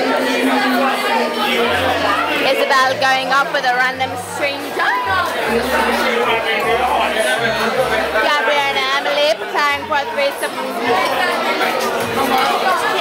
Isabel going off with a random stranger. Gabrielle and Emily preparing for a threesome.